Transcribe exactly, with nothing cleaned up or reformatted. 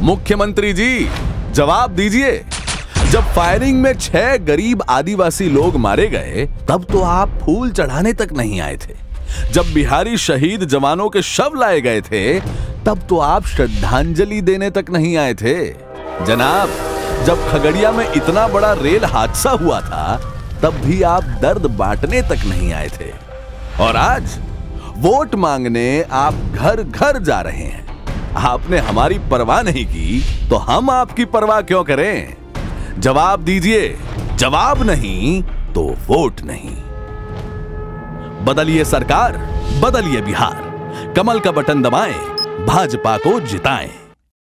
मुख्यमंत्री जी जवाब दीजिए, जब फायरिंग में छह गरीब आदिवासी लोग मारे गए तब तो आप फूल चढ़ाने तक नहीं आए थे। जब बिहारी शहीद जवानों के शव लाए गए थे तब तो आप श्रद्धांजलि देने तक नहीं आए थे। जनाब, जब खगड़िया में इतना बड़ा रेल हादसा हुआ था तब भी आप दर्द बांटने तक नहीं आए थे। और आज वोट मांगने आप घर घर जा रहे हैं। आपने हमारी परवाह नहीं की तो हम आपकी परवाह क्यों करें? जवाब दीजिए, जवाब नहीं तो वोट नहीं। बदलिए सरकार, बदलिए बिहार। कमल का बटन दबाएं, भाजपा को जिताएं।